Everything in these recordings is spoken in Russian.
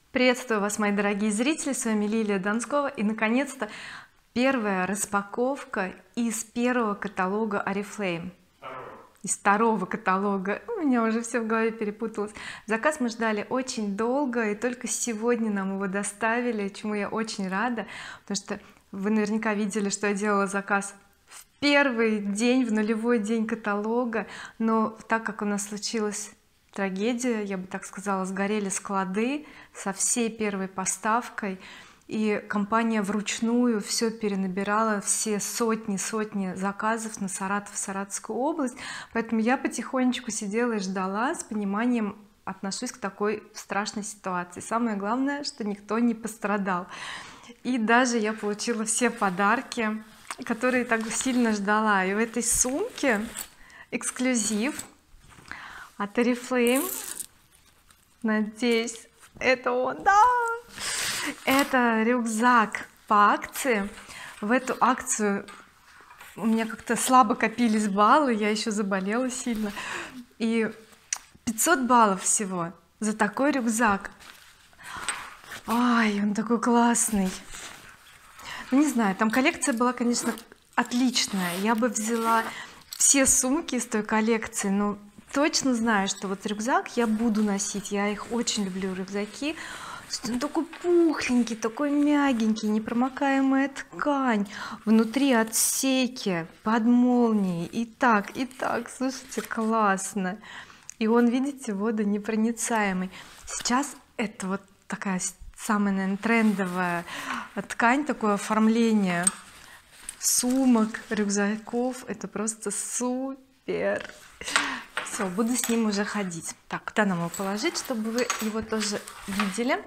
Приветствую вас, мои дорогие зрители, с вами Лилия Донскова, и наконец-то первая распаковка из первого каталога Oriflame, из второго каталога. У меня уже все в голове перепуталось. Заказ мы ждали очень долго, и только сегодня нам его доставили, чему я очень рада, потому что вы наверняка видели, что я делала заказ в первый день, в нулевой день каталога, но так как у нас случилась трагедия, я бы так сказала, сгорели склады со всей первой поставкой, и компания вручную все перенабирала, все сотни заказов на Саратов, Саратовскую область, поэтому я потихонечку сидела и ждала, с пониманием отношусь к такой страшной ситуации. Самое главное, что никто не пострадал, и даже я получила все подарки, которые так сильно ждала. И в этой сумке эксклюзив от Oriflame, надеюсь, это он, да, это рюкзак по акции. В эту акцию у меня как-то слабо копились баллы, я еще заболела сильно, и 500 баллов всего за такой рюкзак. Ай, он такой классный. Ну, не знаю, там коллекция была, конечно, отличная, я бы взяла все сумки из той коллекции, но точно знаю, что вот рюкзак я буду носить, я их очень люблю, рюкзаки. Он такой пухленький, такой мягенький, непромокаемая ткань, внутри отсеки под молнией, и так, слушайте, классно. И он, видите, водонепроницаемый. Сейчас это вот такая самая, наверное, трендовая ткань, такое оформление сумок, рюкзаков, это просто супер. Все, буду с ним уже ходить. Так, куда нам его положить, чтобы вы его тоже видели?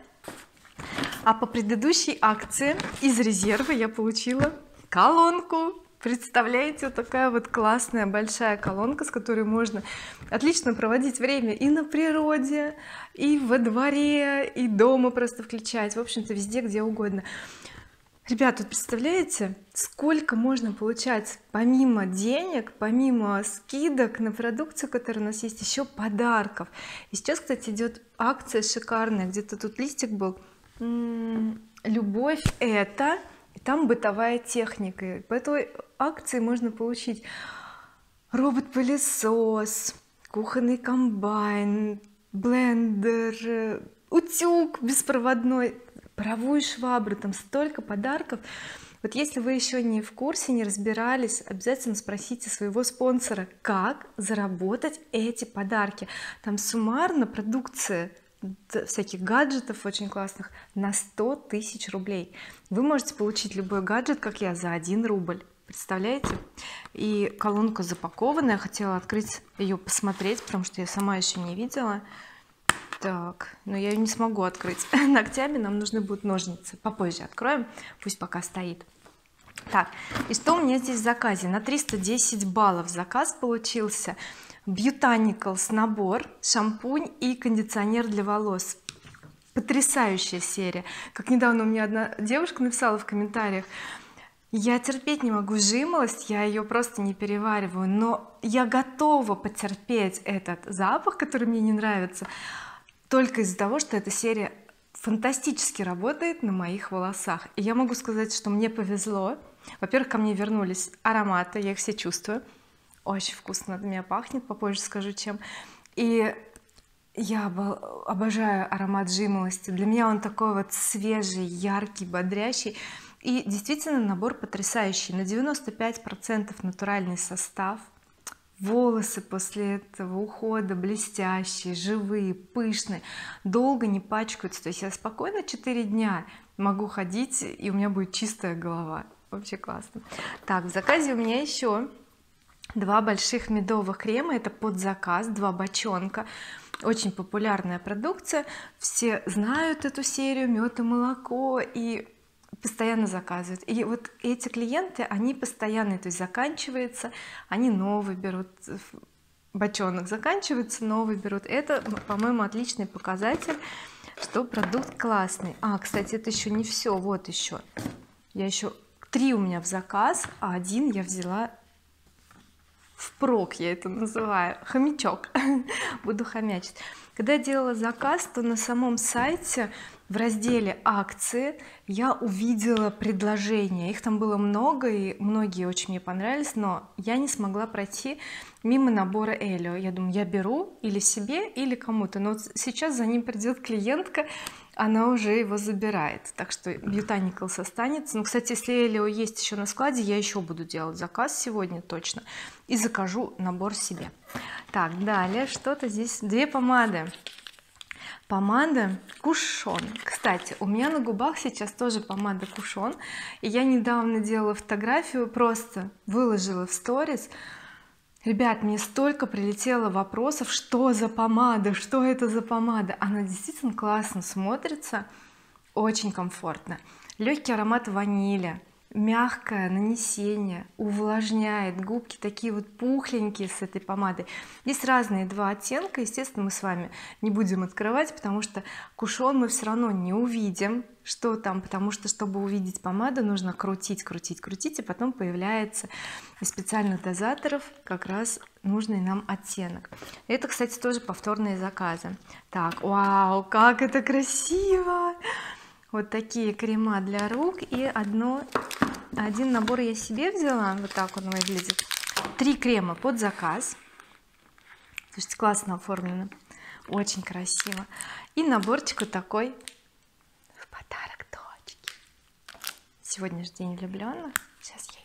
А по предыдущей акции из резерва я получила колонку. Представляете, вот такая вот классная большая колонка, с которой можно отлично проводить время и на природе, и во дворе, и дома просто включать, в общем-то везде, где угодно. Ребята, представляете, сколько можно получать помимо денег, помимо скидок на продукцию, которая у нас есть, еще подарков. И сейчас, кстати, идет акция шикарная, где-то тут листик был, любовь это, и там бытовая техника. И по этой акции можно получить робот-пылесос, кухонный комбайн, блендер, утюг беспроводной, паровую швабру, там столько подарков. Вот если вы еще не в курсе, не разбирались, обязательно спросите своего спонсора, как заработать эти подарки. Там суммарно продукция всяких гаджетов очень классных на 100 тысяч рублей. Вы можете получить любой гаджет, как я, за 1 рубль. Представляете? И колонка запакованная, хотела открыть ее, посмотреть, потому что я сама еще не видела. Так, но я ее не смогу открыть ногтями, нам нужны будут ножницы, попозже откроем, пусть пока стоит. Так, и что у меня здесь в заказе? На 310 баллов заказ получился. Botanicals набор, шампунь и кондиционер для волос. Потрясающая серия. Как недавно у меня одна девушка написала в комментариях: я терпеть не могу жимолость, я ее просто не перевариваю, но я готова потерпеть этот запах, который мне не нравится, только из-за того, что эта серия фантастически работает на моих волосах. И я могу сказать, что мне повезло. Во-первых, ко мне вернулись ароматы, я их все чувствую, очень вкусно от меня пахнет, попозже скажу чем. И я обожаю аромат жимолости, для меня он такой вот свежий, яркий, бодрящий. И действительно набор потрясающий, на 95% натуральный состав, волосы после этого ухода блестящие, живые, пышные, долго не пачкаются, то есть я спокойно 4 дня могу ходить, и у меня будет чистая голова, вообще классно. Так, в заказе у меня еще 2 больших медовых крема, это под заказ, 2 бочонка, очень популярная продукция, все знают эту серию мед и молоко и постоянно заказывают. И вот эти клиенты, они постоянно, то есть заканчивается, они новый берут, бочонок заканчивается, новый берут. Это, по-моему, отличный показатель, что продукт классный. Кстати, это еще не все, вот еще я еще 3 у меня в заказ, а 1 я взяла впрок, я это называю, хомячок буду хомячить. когда я делала заказ, то на самом сайте в разделе акции я увидела предложения, их там было много и многие очень мне понравились, но я не смогла пройти мимо набора Элио. Я думаю, я беру или себе, или кому-то, но вот сейчас за ним придет клиентка, она уже его забирает, так что Botanicals останется. Ну, кстати, если Элио есть еще на складе, я еще буду делать заказ сегодня точно и закажу набор себе. Так, далее что-то здесь, две помады. Помада Кушон. Кстати, у меня на губах сейчас тоже помада Кушон, и я недавно делала фотографию, просто выложила в сторис. Ребят, мне столько прилетело вопросов, что за помада, что это за помада. Она действительно классно смотрится, очень комфортно, легкий аромат ванили, мягкое нанесение, увлажняет, губки такие вот пухленькие с этой помадой. Есть разные два оттенка, естественно мы с вами не будем открывать, потому что кушон мы все равно не увидим, что там, потому что чтобы увидеть помаду, нужно крутить, и потом появляется из специальных дозаторов как раз нужный нам оттенок. Это, кстати, тоже повторные заказы. Так, вау, как это красиво! Вот такие крема для рук, и один набор я себе взяла, вот так он выглядит. 3 крема под заказ. Слушайте, классно оформлено, очень красиво. И наборчик вот такой в подарок дочке. Сегодня же день влюбленных, сейчас я ей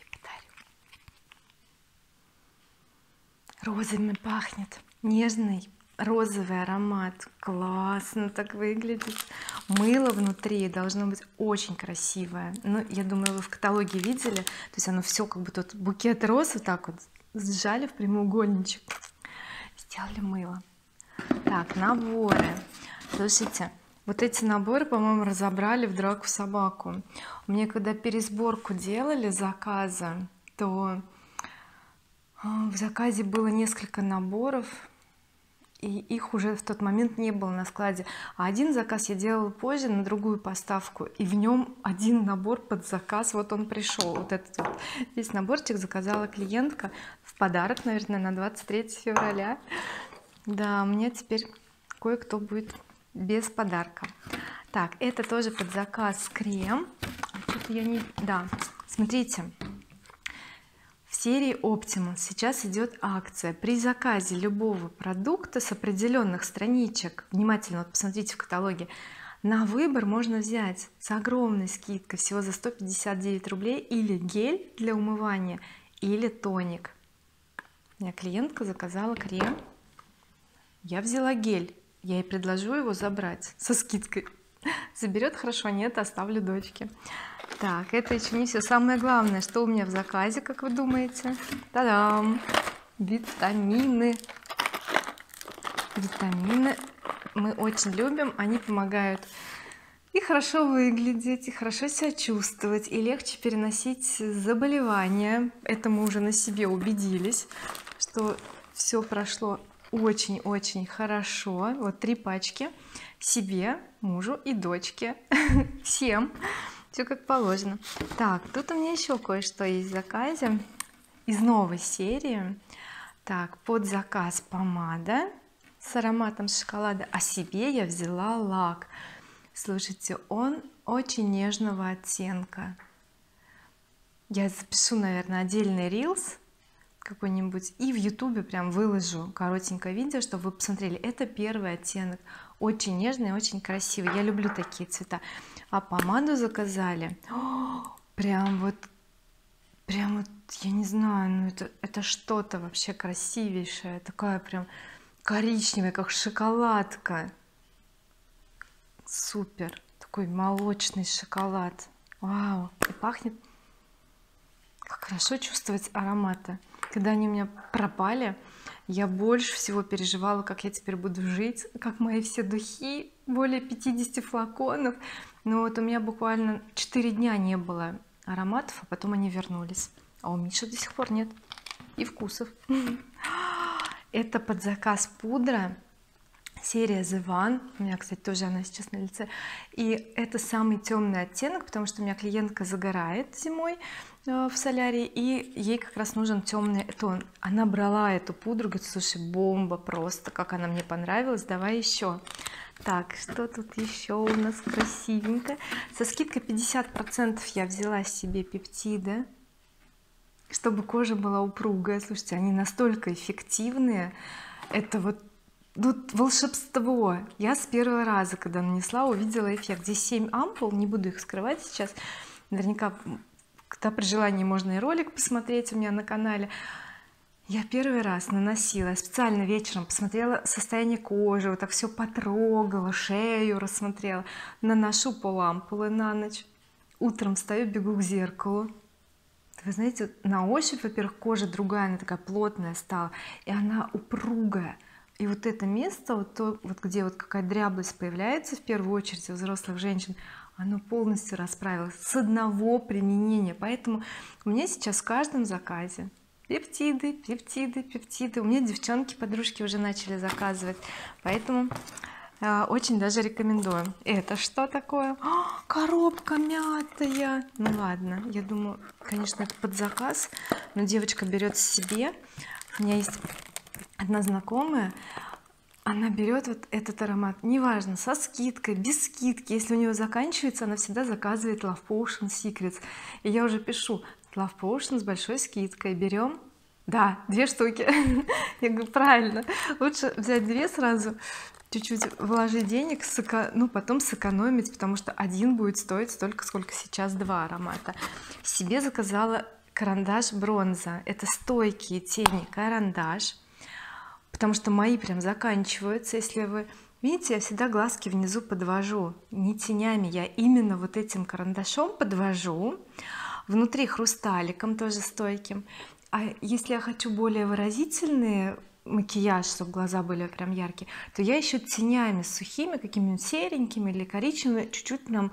подарю. Розами пахнет, нежный розовый аромат, классно так выглядит. Мыло внутри должно быть очень красивое, ну я думаю вы в каталоге видели, то есть оно все как бы тут букет роз вот так вот сжали в прямоугольничек, сделали мыло. Так, наборы, слушайте, вот эти наборы, по-моему, разобрали в драку собаку. Мне когда пересборку делали заказа, то в заказе было несколько наборов, и их уже в тот момент не было на складе, а один заказ я делала позже на другую поставку, и в нем один набор под заказ, вот он пришел, вот этот вот весь наборчик заказала клиентка в подарок, наверное, на 23 февраля. Да, у меня теперь кое-кто будет без подарка. Так, это тоже под заказ крем. Тут я не... Да, смотрите, в серии Optimus сейчас идет акция. При заказе любого продукта с определенных страничек, внимательно вот посмотрите в каталоге, на выбор можно взять с огромной скидкой всего за 159 рублей или гель для умывания, или тоник. У меня клиентка заказала крем, я взяла гель, я ей предложу его забрать со скидкой. Заберет, хорошо, нет, оставлю дочке. Так, это еще не все. Самое главное, что у меня в заказе, как вы думаете? Та-дам! Витамины. Витамины мы очень любим, они помогают и хорошо выглядеть, и хорошо себя чувствовать, и легче переносить заболевания. Это мы уже на себе убедились, что все прошло очень-очень хорошо. Вот 3 пачки себе, мужу и дочке, всем все как положено. Так, тут у меня еще кое-что есть в заказе из новой серии. Так, под заказ помада с ароматом шоколада, а себе я взяла лак. Слушайте, он очень нежного оттенка. Я запишу, наверное, отдельный рилс какой-нибудь и в ютубе прям выложу коротенькое видео, чтобы вы посмотрели. Это первый оттенок, очень нежный, очень красивый, я люблю такие цвета. А помаду заказали прям вот я не знаю, ну это что-то вообще красивейшее, такая прям коричневая, как шоколадка, супер, такой молочный шоколад, вау, и пахнет, как хорошо чувствовать ароматы. Когда они у меня пропали, я больше всего переживала, как я теперь буду жить, как мои все духи, более 50 флаконов. Но вот у меня буквально 4 дня не было ароматов, а потом они вернулись, а у Миши до сих пор нет и вкусов. Это под заказ пудра серия The One, у меня, кстати, тоже она сейчас на лице, и это самый темный оттенок, потому что у меня клиентка загорает зимой в солярии, и ей как раз нужен темный тон. Она брала эту пудру, говорит: слушай, бомба просто, как она мне понравилась, давай еще. Так, что тут еще у нас красивенько? Со скидкой 50% я взяла себе пептиды, чтобы кожа была упругая. Слушайте, они настолько эффективные, это вот тут волшебство. Я с первого раза, когда нанесла, увидела эффект. Здесь 7 ампул, не буду их скрывать сейчас, наверняка когда при желании можно и ролик посмотреть у меня на канале. Я первый раз наносила, специально вечером посмотрела состояние кожи, вот так все потрогала, шею рассмотрела, наношу пол-ампулы на ночь, утром встаю, бегу к зеркалу. Вы знаете, на ощупь, во-первых, кожа другая, она такая плотная стала, и она упругая. И вот это место, вот то, вот где вот какая-то дряблость появляется в первую очередь у взрослых женщин, оно полностью расправилось с одного применения. Поэтому у меня сейчас в каждом заказе пептиды, пептиды, пептиды. У меня девчонки, подружки уже начали заказывать, поэтому очень даже рекомендую. Это что такое? Коробка мятая. Ну ладно, я думаю, конечно, это под заказ, но девочка берет себе. У меня есть одна знакомая, она берет вот этот аромат, неважно, со скидкой, без скидки, если у нее заканчивается, она всегда заказывает Love Potion Secrets, и я уже пишу: Love Potion с большой скидкой, берем? Да, 2 штуки. Я говорю: правильно, лучше взять 2 сразу, чуть-чуть вложить денег, ну потом сэкономить, потому что один будет стоить столько, сколько сейчас 2 аромата. Себе заказала карандаш бронза, это стойкие тени карандаш, потому что мои прям заканчиваются. Если вы видите, я всегда глазки внизу подвожу не тенями, я именно вот этим карандашом подвожу, внутри хрусталиком тоже стойким. А если я хочу более выразительный макияж, чтобы глаза были прям яркие, то я еще тенями сухими, какими-нибудь серенькими или коричневыми, чуть-чуть прям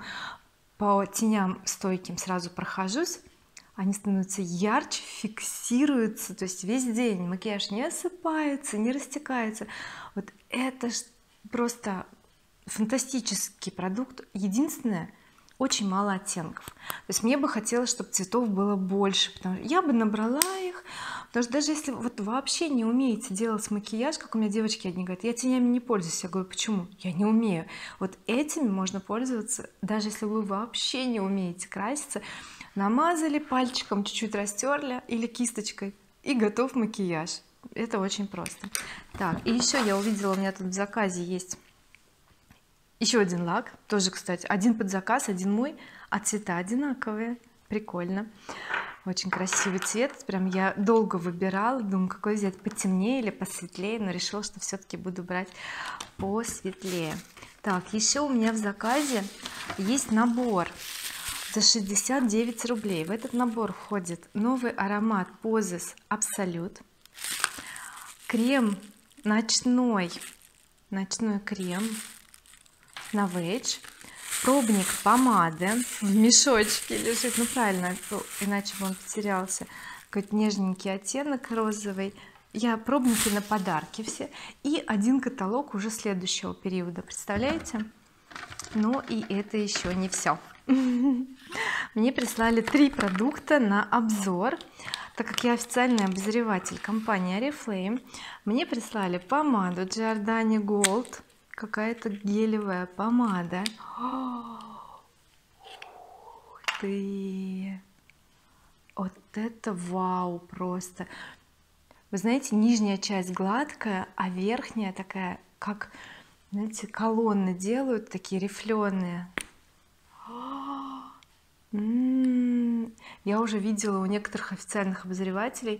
по теням стойким сразу прохожусь, они становятся ярче, фиксируются, то есть весь день макияж не осыпается, не растекается. Вот это просто фантастический продукт. Единственное, очень мало оттенков, то есть мне бы хотелось, чтобы цветов было больше, потому что я бы набрала их, потому что даже если вот вообще не умеете делать макияж, как у меня девочки одни говорят: я тенями не пользуюсь. Я говорю: почему? Я не умею. Вот этими можно пользоваться, даже если вы вообще не умеете краситься. Намазали пальчиком, чуть-чуть растерли или кисточкой, и готов макияж. Это очень просто. Так, и еще я увидела, у меня тут в заказе есть еще один лак, тоже, кстати, один под заказ, один мой, а цвета одинаковые, прикольно, очень красивый цвет. Прям я долго выбирала, думаю, какой взять, потемнее или посветлее, но решила, что все-таки буду брать посветлее. Так, еще у меня в заказе есть набор за 69 рублей. В этот набор входит новый аромат Poses Absolute, крем ночной крем Novage, пробник помады в мешочке лежит, ну правильно, иначе бы он потерялся, какой-то нежненький оттенок розовый. Я пробники на подарки все, и один каталог уже следующего периода, представляете? Ну и это еще не все. Мне прислали 3 продукта на обзор, так как я официальный обозреватель компании Oriflame. Мне прислали помаду Giordani Gold, какая-то гелевая помада. Ух ты, вот это вау просто. Вы знаете, нижняя часть гладкая, а верхняя такая, как, знаете, колонны делают, такие рифленые. Я уже видела у некоторых официальных обозревателей.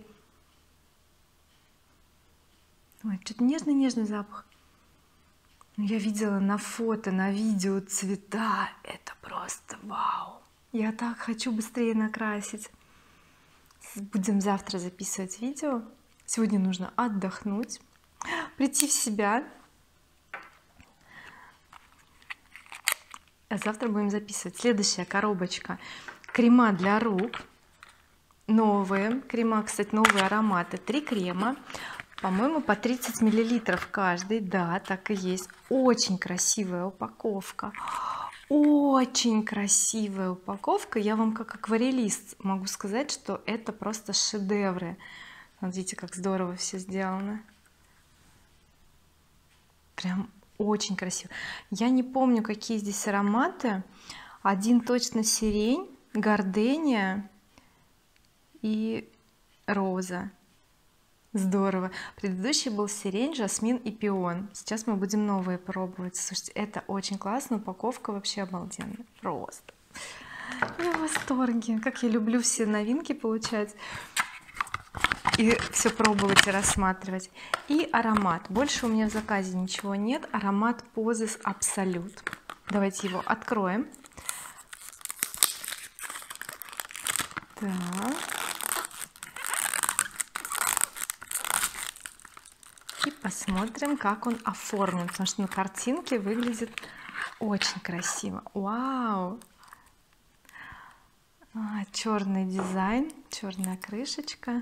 Ой, что-то нежный запах. Но я видела на фото, на видео цвета, это просто вау. Я так хочу быстрее накрасить. Будем завтра записывать видео. Сегодня нужно отдохнуть, прийти в себя, а завтра будем записывать. Следующая коробочка: крема для рук, новые крема, кстати, новые ароматы, 3 крема, по-моему, по 30 миллилитров каждый. Да, так и есть. Очень красивая упаковка, очень красивая упаковка. Я вам как акварелист могу сказать, что это просто шедевры. Смотрите, как здорово все сделано, прям очень красиво. Я не помню, какие здесь ароматы. Один точно сирень, гардения и роза. Здорово. Предыдущий был сирень, жасмин и пион. Сейчас мы будем новые пробовать. Слушайте, это очень классно, упаковка вообще обалденная, просто я в восторге. Как я люблю все новинки получать и все пробовать и рассматривать. И аромат, больше у меня в заказе ничего нет. Аромат Poses Absolute. Давайте его откроем. Так. И посмотрим, как он оформлен, потому что на картинке выглядит очень красиво. Вау! Черный дизайн, черная крышечка.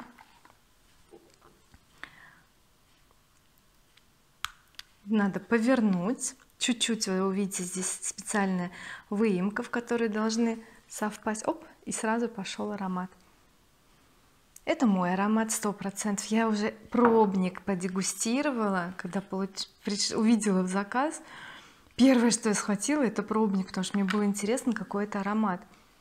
Надо повернуть чуть-чуть, вы увидите здесь специальная выемка, в которой должны совпасть. Оп, и сразу пошел аромат. Это мой аромат 100%. Я уже пробник подегустировала, когда увидела в заказ. Первое, что я схватила, это пробник, потому что мне было интересно, какой это аромат.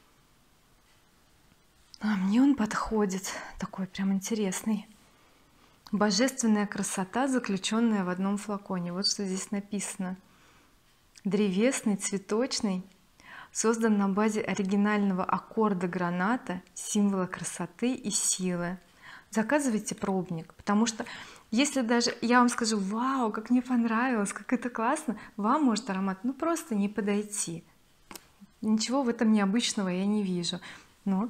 А мне он подходит, такой прям интересный. Божественная красота, заключенная в одном флаконе. Вот что здесь написано. Древесный, цветочный, создан на базе оригинального аккорда граната, символа красоты и силы. Заказывайте пробник, потому что если даже я вам скажу: вау, как мне понравилось, как это классно, вам может аромат просто не подойти. Ничего в этом необычного я не вижу, но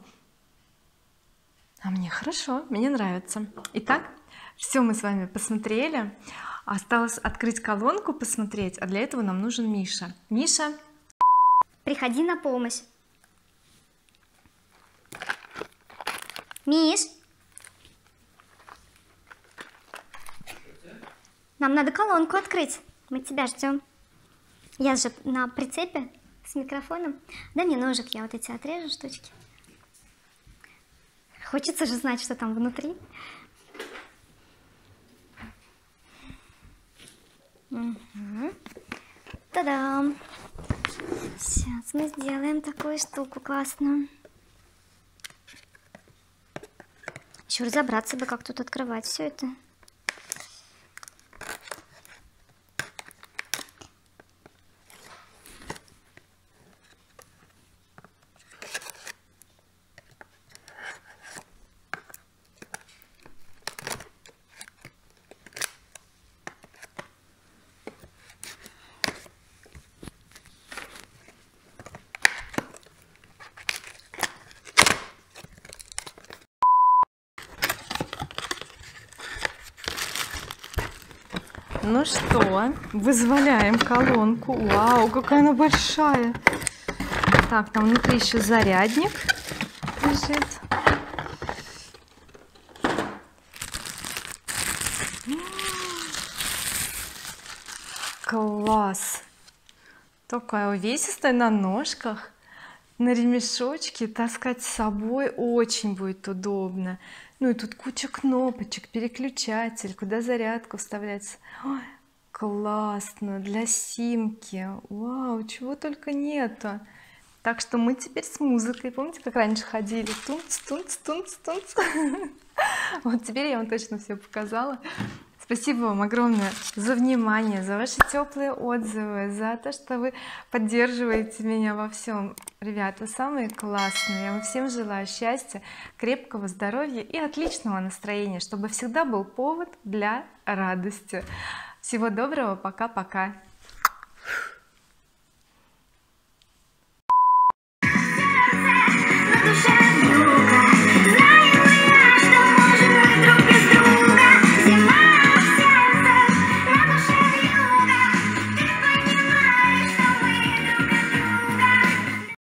а мне хорошо, мне нравится. Итак, все мы с вами посмотрели, осталось открыть колонку, посмотреть, а для этого нам нужен Миша. Миша, приходи на помощь. Миш, нам надо колонку открыть, мы тебя ждем. Я же на прицепе с микрофоном. Дай мне ножик, я вот эти отрежу штучки. Хочется же знать, что там внутри. Угу. Та-дам! Сейчас мы сделаем такую штуку классную. Еще разобраться бы, как тут открывать все это. ну что, вызволяем колонку. Вау, какая она большая. Так, там внутри еще зарядник лежит. Класс, такая увесистая на ножках, на ремешочке, таскать с собой очень будет удобно. Ну и тут куча кнопочек, переключатель, куда зарядку вставлять. Ой, классно, для симки. Вау, чего только нету. Так что мы теперь с музыкой, помните, как раньше ходили, тунц, тунц, тунц, тунц. Вот теперь я вам точно все показала. Спасибо вам огромное за внимание, за ваши теплые отзывы, за то, что вы поддерживаете меня во всем. Ребята, самые классные. Я вам всем желаю счастья, крепкого здоровья и отличного настроения, чтобы всегда был повод для радости. Всего доброго, пока-пока.